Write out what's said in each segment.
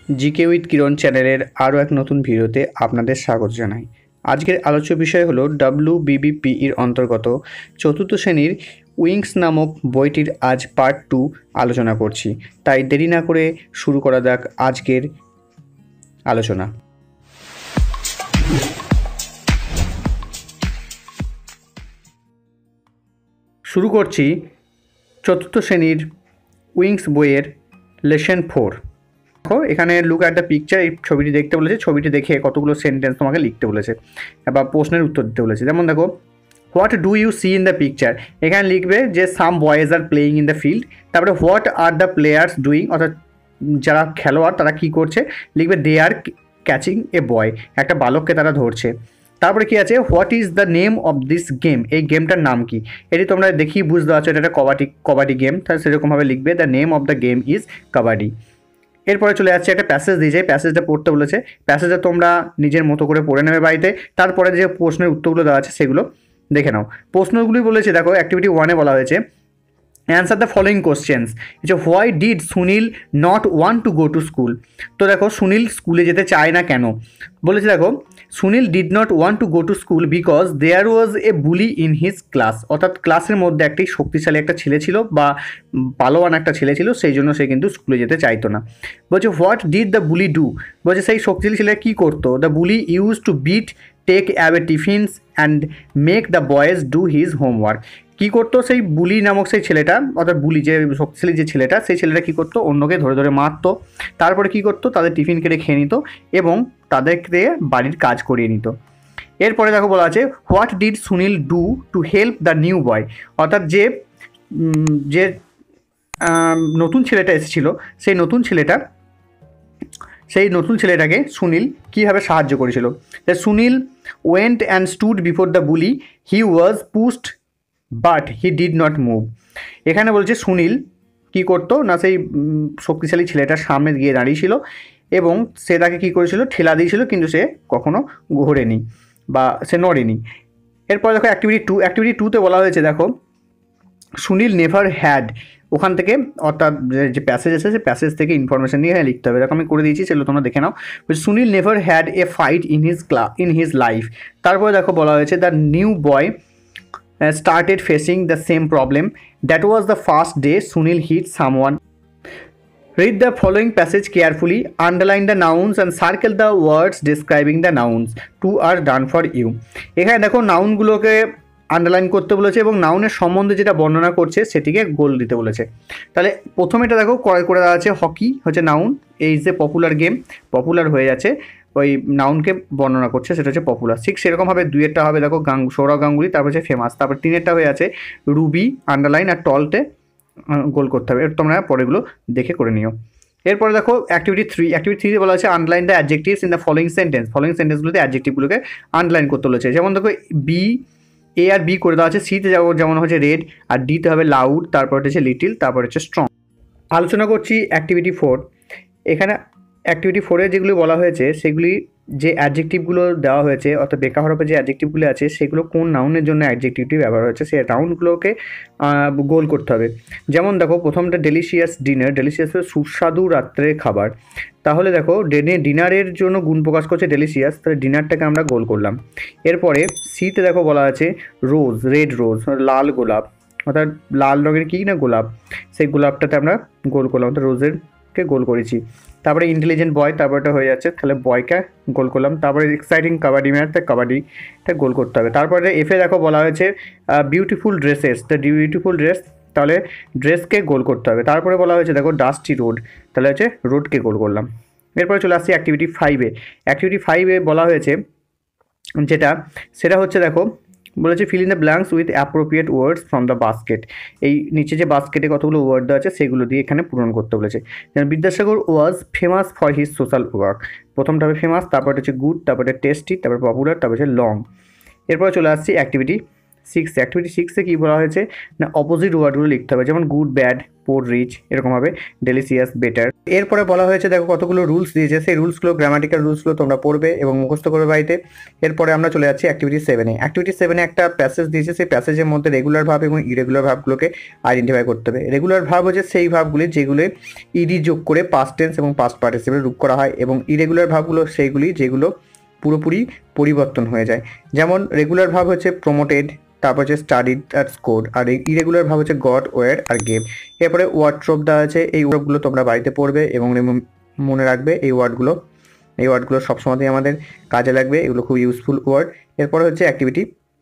GK with কিরণ চ্যানেলের আরও এক নতুন ভিডিওতে আপনাদের স্বাগত জানাই। আজকের আলোচ্য বিষয় হলো WBBPEর অন্তর্গত চতুর্থ শ্রেণীর উইংস নামক বইটির আজ পার্ট 2 আলোচনা করছি। তাই দেরি না করে শুরু করা যাক আজকের আলোচনা। শুরু করছি চতুর্থ শ্রেণীর উইংস বইয়ের লেসন 4। দেখো এখানে লুক অ্যাট দ্য পিকচার, এই ছবিটি দেখতে বলেছে, ছবিটি দেখে কতগুলো সেন্টেন্স তোমাকে লিখতে বলেছে বা প্রশ্নের উত্তর দিতে বলেছে। যেমন দেখো, what do you see in the picture, এখানে লিখবে যে some boys are playing in the field. তারপরে what are the players doing, অর্থাৎ যারা খেলোয়াড় তারা কী করছে, লিখবে দে আর ক্যাচিং এ বয়, একটা বালককে তারা ধরছে। তারপরে কি আছে, what is the name of this game, এই গেমটার নাম কি। এটি তোমরা দেখি বুঝতে পারছো এটা একটা কবাডি গেম, তাহলে সেরকমভাবে লিখবে the name of the game is kabaddi. এরপরে চলে যাচ্ছে একটা প্যাসেজ দিয়েছে, প্যাসেজটা পড়তে বলেছে। প্যাসেজটা তোমরা নিজের মতো করে পড়ে নেবে বাড়িতে। তারপরে যে প্রশ্নের উত্তরগুলো দেওয়া আছে সেগুলো দেখে নাও। প্রশ্নগুলি বলেছে, দেখো অ্যাক্টিভিটি 1-এ বলা হয়েছে অ্যান্সার দ্য ফলোয়িং কোশ্চেন্স। যে why did Sunil not want to go to school. তো দেখো সুনীল স্কুলে যেতে চায় না কেন বলেছে। দেখো Sunil did not want to go to school because there was a bully in his class, অর্থাৎ ক্লাসের মধ্যে একটি শক্তিশালী একটা ছেলে ছিল বা পালোয়ান একটা ছেলে ছিল, সেই জন্য সে কিন্তু স্কুলে যেতে চাইতো না। বলছে what did the bully do, বলছে সেই শক্তিশালী ছেলে কী করতো। The bully use to beat take away tiffins and make the boys do his homework. কী করতো সেই বুলি নামক সেই ছেলেটা, অর্থাৎ বুলি যে শক্তিশালী যে ছেলেটা, সেই ছেলেটা কী করতো, অন্যকে ধরে ধরে মারতো। তারপরে কী করতো, তাদের টিফিন কেটে খেয়ে নিত এবং তাদেরকে বাড়ির কাজ করিয়ে নিত। এরপরে দেখো বলা আছে what did Sunil do to help the new boy, অর্থাৎ যে নতুন ছেলেটা এসেছিলো সেই নতুন ছেলেটাকে সুনীল কীভাবে সাহায্য করেছিল। Sunil went and stood before the bully, he was pushed but he did not move. এখানে বলছে সুনীল কী করতো না, সেই শক্তিশালী ছেলেটার সামনে গিয়ে দাঁড়িয়েছিল এবং সে তাকে কী করেছিল, ঠেলা দিয়েছিল, কিন্তু সে কখনো ঘোরেনি বা সে নড়েনি। এরপর দেখো অ্যাক্টিভিটি 2-তে বলা হয়েছে, দেখো সুনীল নেভার হ্যাড, ওখান থেকে অর্থাৎ যে প্যাসেজ আছে সেই প্যাসেজ থেকে ইনফরমেশন নিয়ে লিখতে হবে। দেখো আমি করে দিয়েছি, সেগুলো তোমরা দেখে নাও। Sunil never had a fight in his life. তারপরে দেখো বলা হয়েছে the new boy started facing the same problem. That was the first day Sunil hit someone. Read the following passage carefully, underline the nouns and circle the words describing the nouns. Two are done for you. এখানে দেখো নাউনগুলোকে underline করতে বলেছে এবং নাউনের সম্বন্ধে যেটা বর্ণনা করছে সেটিকে গোল দিতে বলেছে। তাহলে প্রথমে এটা দেখো করে দেওয়া আছে হকি হচ্ছে নাউন, এই যে পপুলার গেম, পপুলার হয়ে যাচ্ছে ওই নাউনকে বর্ণনা করছে, সেটা হচ্ছে পপুলার। ঠিক সেরকমভাবে 2-এরটা হবে দেখো সৌরভ গাঙ্গুলি, তারপর হচ্ছে ফেমাস, তারপর 3-এরটা হয়ে আছে রুবি, আন্ডারলাইন আর টলতে গোল করতে হবে। তোমরা পরেগুলো দেখে করে নিও। এরপরে দেখো অ্যাক্টিভিটি 3-তে বলা আছে underline the adjectives in the following সেন্টেন্সগুলোতে অ্যাডজেক্টিভগুলোকে আন্ডারলাইন করতে বলেছে। যেমন দেখো এ আর বি করে দেওয়া আছে। সিতে যেমন হচ্ছে রেড, আর ডিতে হবে লাউড, তারপর হচ্ছে লিটিল, তারপর হচ্ছে স্ট্রং। আলোচনা করছি অ্যাক্টিভিটি 4। এখানে অ্যাক্টিভিটি 4-এ যেগুলি বলা হয়েছে সেগুলি যে অ্যাডজেক্টিভগুলো দেওয়া হয়েছে, অর্থাৎ বেকার হরফে যে অ্যাডজেক্টিভগুলো আছে সেগুলো কোন নাউনের জন্য অ্যাডজেক্টিভটি ব্যবহার হচ্ছে সেই নাউনগুলোকে গোল করতে হবে। যেমন দেখো প্রথমটা ডেলিশিয়াস ডিনার, ডেলিশিয়াস সুস্বাদু রাত্রের খাবার। তাহলে দেখো ডিনারের জন্য গুণ প্রকাশ করছে ডেলিশিয়াস, তাহলে ডিনারটাকে আমরা গোল করলাম। এরপরে সিতে দেখো বলা আছে রোজ, রেড রোজ, লাল গোলাপ, অর্থাৎ লাল রঙের কী না গোলাপ, সেই গোলাপটাতে আমরা গোল করলাম, অর্থাৎ রোজেরকে গোল করেছি। তারপরে ইন্টেলিজেন্ট বয়, তারপরটা হয়ে যাচ্ছে, তাহলে বয়কে গোল করলাম। তারপরে এক্সাইটিং কাবাডি ম্যাচ, তাই কাবাডিটা গোল করতে হবে। তারপরে এফে দেখো বলা হয়েছে beautiful dresses, the beautiful dress, তাহলে ড্রেসকে গোল করতে হবে। তারপরে বলা হয়েছে দেখো ডাস্টি রোড, তাহলে হচ্ছে রোডকে গোল করলাম। এরপরে চলে আসছি অ্যাক্টিভিটি 5-এ বলা হয়েছে সেটা হচ্ছে দেখো বলেছে fill in the blanks with appropriate words from the basket. এই নিচে যে বাস্কেটে কতগুলো ওয়ার্ড দেওয়া আছে সেগুলো দিয়ে এখানে পূরণ করতে বলেছে। যেমন Vidyasagar was famous for his social work, প্রথমটা হবে ফেমাস, তারপর হচ্ছে গুড, তারপরে টেস্টি, তারপর পপুলার, তারপর হচ্ছে লং। এরপরে চলে আসছি অ্যাক্টিভিটি অ্যাক্টিভিটি 6-এ কী বলা হয়েছে না অপোজিট ওয়ার্ডগুলো লিখতে হবে, যেমন গুড, ব্যাড, পোর, রিচ, এরকম হবে ডেলিসিয়াস, বেটার। এরপরে বলা হয়েছে দেখো কতগুলো রুলস দিয়েছে, সেই রুলসগুলো গ্রামাটিক্যাল রুলসগুলো তোমরা পড়বে এবং মুখস্থ করবে বাড়িতে। এরপরে আমরা চলে যাচ্ছি অ্যাক্টিভিটি 7-এ। অ্যাক্টিভিটি 7-এ একটা প্যাসেজ দিয়েছে, সেই প্যাসেজের মধ্যে রেগুলার ভাব এবং ইরেগুলার ভাবগুলোকে আইডেন্টিফাই করতে হবে। রেগুলার ভাব হচ্ছে সেই ভাবগুলি যেগুলো ইডি যোগ করে পাস্ট টেন্স এবং পাস্ট পার্টিসিপেল রূপ করা হয়, এবং ইরেগুলার ভাবগুলো সেইগুলি যেগুলো পুরোপুরি পরিবর্তন হয়ে যায়। যেমন রেগুলার ভাব হচ্ছে প্রমোটেড, তারপর হচ্ছে স্টাডিড আর স্কোর, আর ইরেগুলার ভাব হচ্ছে গট, ওয়ার আর গেভ। এরপরে ওয়ার্ডট্রোপ দেওয়া আছে, এই ওয়ার্ডগুলো তোমরা বাড়িতে পড়বে এবং মনে রাখবে। এই ওয়ার্ডগুলো সবসময়তেই আমাদের কাজে লাগবে, এগুলো খুব ইউজফুল ওয়ার্ড। এরপরে হচ্ছে অ্যাক্টিভিটি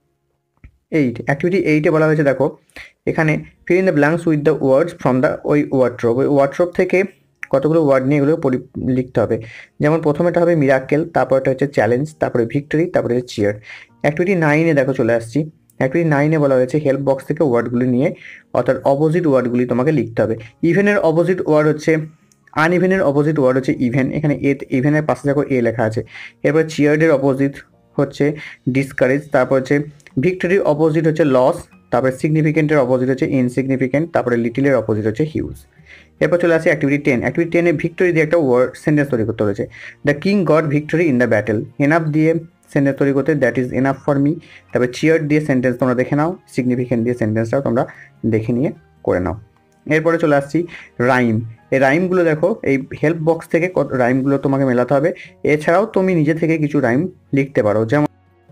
8। অ্যাক্টিভিটি 8-এ বলা হয়েছে দেখো এখানে fill in the blanks with the words from the ওই ওয়ার্ডট্রোপ। ওই ওয়ার্ডট্রোপ থেকে কতগুলো ওয়ার্ড নিয়ে এগুলো লিখতে হবে। যেমন প্রথমেটা হবে মিরাকেল, তারপরটা হচ্ছে চ্যালেঞ্জ, তারপরে ভিক্টরি, তারপরে হচ্ছে চিয়ার। অ্যাক্টিভিটি 9-এ দেখো চলে আসছি। অ্যাক্টিভিটি 9-এ বলা হয়েছে হেল্প বক্স থেকে ওয়ার্ডগুলি নিয়ে অর্থাৎ অপোজিট ওয়ার্ডগুলি তোমাকে লিখতে হবে। ইভেনের অপোজিট ওয়ার্ড হচ্ছে আনইভেনের অপোজিট ওয়ার্ড হচ্ছে ইভেন, এখানে ইভেনের পাশে দেখো এ লেখা আছে। এরপর চিয়ার্ডের অপোজিট হচ্ছে ডিসকারেজ, তারপর হচ্ছে ভিক্টরির অপোজিট হচ্ছে লস, তারপরে সিগনিফিকেন্টের অপোজিট হচ্ছে ইনসিগনিফিকেন্ট, তারপরে লিটিলের অপোজিট হচ্ছে হিউজ। এরপর চলে আসে অ্যাক্টিভিটি 10। অ্যাক্টিভিটি 10-এ ভিক্টরি দিয়ে একটা ওয়ার্ড সেন্টেন্স তৈরি করতে হয়েছে। The king got victory in the battle. Enough দিয়ে সেন্টেন্স তৈরি করতে that is enough for me. তারপরে চিয়ার দিয়ে সেন্টেন্স তোমরা দেখে নাও, সিগনিফিকেন্ট দিয়ে সেন্টেন্সটাও তোমরা দেখে নিয়ে করে নাও। এরপরে চলে আসছি রাইম। এই রাইমগুলো দেখো এই হেল্প বক্স থেকে রাইমগুলো তোমাকে মেলাতে হবে। এছাড়াও তুমি নিজে থেকে কিছু রাইম লিখতে পারো, যেমন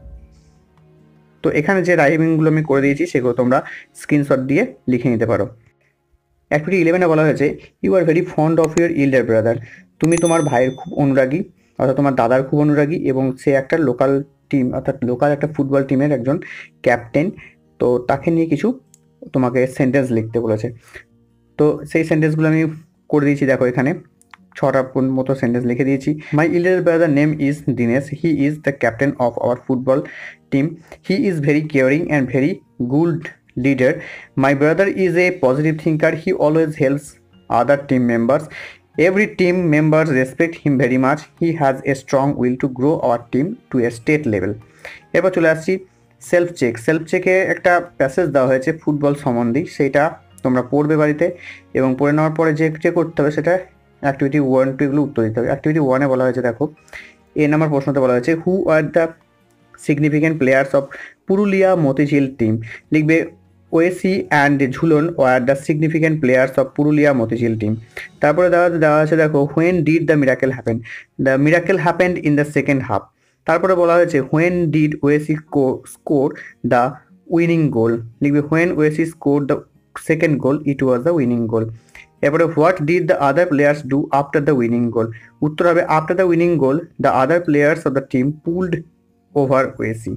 তো এখানে যে রাইমিংগুলো আমি করে দিয়েছি সেগুলো তোমরা স্ক্রিনশট দিয়ে লিখে নিতে পারো। অ্যাক্টিভিটি 11-এ বলা হয়েছে you are very fond of your elder brother. তুমি তোমার ভাইয়ের খুব অনুরাগী, অর্থাৎ তোমার দাদার খুব অনুরাগী, এবং সে একটা লোকাল টিম অর্থাৎ লোকাল একটা ফুটবল টিমের একজন ক্যাপ্টেন। তো তাকে নিয়ে কিছু তোমাকে সেন্টেন্স লিখতে বলেছে। তো সেই সেন্টেন্সগুলো আমি করে দিয়েছি, দেখো এখানে 6টা মতো সেন্টেন্স লিখে দিয়েছি। My elder brother name is Dinesh, he is the captain of our football team, he is very caring and very good leader. My brother is a positive thinker. He always helps other team members. Every team members respect him very much. He has a strong will to grow our team to a state level. এবার চলে আসছি self চেকে একটা passage দেওয়া হয়েছে football সম্বন্ধে, সেইটা তোমরা পড়বে বাড়িতে এবং পড়ে নেওয়ার পরে যে করতে হবে সেটা অ্যাক্টিভিটি 1, 2 এগুলো উত্তর দিতে হবে। অ্যাক্টিভিটি 1-এ বলা হয়েছে দেখো এ নাম্বার প্রশ্নতে বলা হয়েছে who are the significant players of Purulia Motijheel team. লিখবে Owaisi and Jhulan were the significant players of Purulia Motijheel team. তারপরে দেওয়া আছে দেখো when did the miracle happen. The miracle happened in the second half. তারপরে বলা হয়েছে when did Owaisi score the winning goal. লিখবে when Owaisi score the second goal it was the winning goal. এরপরে what did the other players do after the winning goal. উত্তর হবে after the winning goal the other players of the team pulled over Owaisi.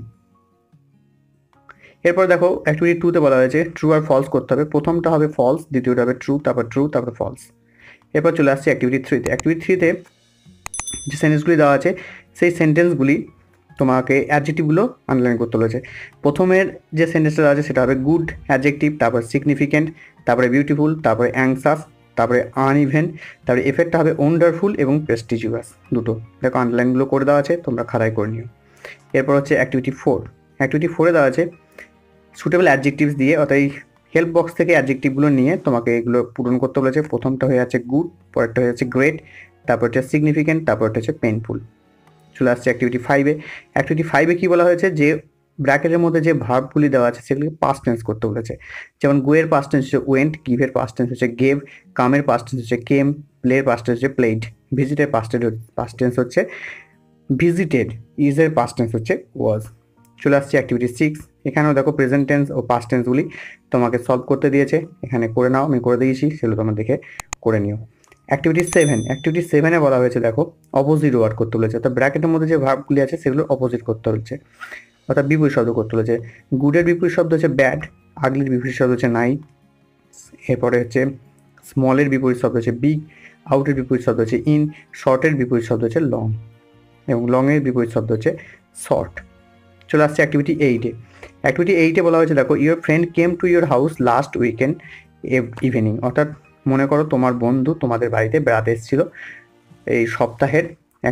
এরপর দেখো activity 2-তে বলা হয়েছে true আর false করতে হবে। প্রথমটা হবে ফলস, দ্বিতীয়টা হবে ট্রু, তারপর ফলস। এরপর চলে আসছে অ্যাক্টিভিটি 3-তে। অ্যাক্টিভিটি 3-তে যে সেন্টেন্সগুলি দেওয়া আছে সেই সেন্টেন্সগুলি তোমাকে অ্যাডজেক্টিভগুলো আন্ডারলাইন করতে বলেছে। প্রথমের যে সেন্টেন্সটা দেওয়া আছে সেটা হবে গুড অ্যাডজেক্টিভ, তারপর সিগনিফিকেন্ট, তারপরে বিউটিফুল, তারপরে অ্যাংসাস, তারপরে আনইভেন, তারপরে এফেক্টটা হবে ওয়ান্ডারফুল এবং প্রেস্টিজিয়াস। দুটো দেখো আন্ডারলাইনগুলো করে দেওয়া আছে, তোমরা খাতায় করে নিও। এরপর হচ্ছে অ্যাক্টিভিটি 4। অ্যাক্টিভিটি 4-এ দেওয়া আছে সুটেবল অ্যাডজেক্টিভস দিয়ে, অর্থাৎ এই হেল্প বক্স থেকে অ্যাডজেক্টিভগুলো নিয়ে তোমাকে এগুলো পূরণ করতে বলেছে। প্রথমটা হয়ে যাচ্ছে গুড, পরেরটা হয়ে যাচ্ছে গ্রেট, তারপর হচ্ছে সিগনিফিকেন্ট, তারপরটা হচ্ছে পেইনফুল। চলে আসছে অ্যাক্টিভিটি 5-এ। অ্যাক্টিভিটি 5-এ কী বলা হয়েছে যে ব্র্যাকেটের মধ্যে যে ভার্বগুলি দেওয়া আছে সেগুলিকে পাস্ট টেন্স করতে বলেছে। যেমন গোয়ের পাস্ট টেন্স হচ্ছে ওয়েন্ট, গিভের পাস্ট টেন্স হচ্ছে গেভ, কামের পাস্ট টেন্স হচ্ছে কেম, প্লের পাস্ট টেন্স হচ্ছে প্লেড, ভিজিটের পাস্ট টেন্স হচ্ছে ভিজিটেড, ইজের পাস্ট টেন্স হচ্ছে ওয়াজ। চলে আসছে অ্যাক্টিভিটি 6। এখানেও দেখো প্রেজেন্ট টেন্স ও পাস্ট টেন্সগুলি তোমাকে সলভ করতে দিয়েছে, এখানে করে নাও, আমি করে দিয়েছি, সেগুলো তোমরা দেখে করে নিও। অ্যাক্টিভিটি 7। অ্যাক্টিভিটি 7-এ বলা হয়েছে দেখো অপোজিট ওয়ার্ড করতে বলেছে, অর্থাৎ ব্র্যাকেটের মধ্যে যে ভার্বগুলি আছে সেগুলো অপোজিট করতে হচ্ছে, অর্থাৎ বিপরীত শব্দ করতে বলেছে। গুডের বিপরীত শব্দ হচ্ছে ব্যাড, আগলির বিপরীত শব্দ হচ্ছে নাইস, এরপরে হচ্ছে স্মলের বিপরীত শব্দ হচ্ছে বিগ, আউটের বিপরীত শব্দ হচ্ছে ইন, শর্টের বিপরীত শব্দ হচ্ছে লং এবং লংয়ের বিপরীত শব্দ হচ্ছে শর্ট। চলে আসছে অ্যাক্টিভিটি 8-এ। অ্যাক্টিভিটি 8-এ বলা হয়েছে দেখো your friend came to your house last weekend evening. অর্থাৎ মনে করো তোমার বন্ধু তোমাদের বাড়িতে বেড়াতে এসেছিল এই সপ্তাহের একটা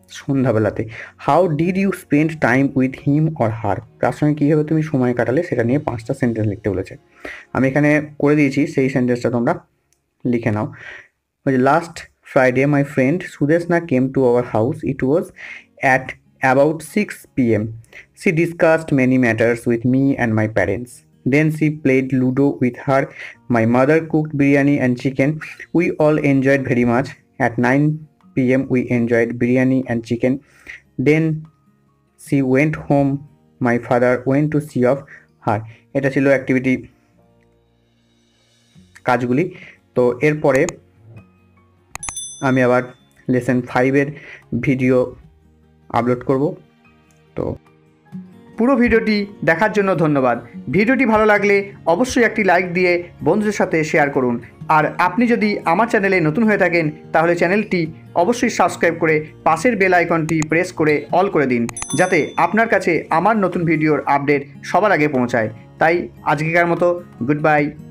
সন্ধ্যাবেলাতে। How did you spend time with him or her, তার সঙ্গে কীভাবে তুমি সময় কাটালে সেটা নিয়ে 5টা সেন্টেন্স লিখতে বলেছে। আমি এখানে করে দিয়েছি, সেই সেন্টেন্সটা তোমরা লিখে নাও। Last Friday my friend Sudeshna came to our house, it was at about 6 p.m. She discussed many matters with me and my parents. Then she played Ludo with her. My mother cooked biryani and chicken. We all enjoyed very much. At 9 p.m. we enjoyed biryani and chicken. Then she went home. My father went to see of her. এটা ছিল activity কাজগুলি। তো এরপরে আমি আবার lesson 5-এর video upload করব। তো পুরো ভিডিওটি দেখার জন্য ধন্যবাদ। ভিডিওটি ভালো লাগলে অবশ্যই একটি লাইক দিয়ে বন্ধুদের সাথে শেয়ার করুন। আর আপনি যদি আমার চ্যানেলে নতুন হয়ে থাকেন তাহলে চ্যানেলটি অবশ্যই সাবস্ক্রাইব করে পাশের বেল আইকনটি প্রেস করে অল করে দিন, যাতে আপনার কাছে আমার নতুন ভিডিওর আপডেট সবার আগে পৌঁছায়। তাই আজকেকার মতো গুড বাই।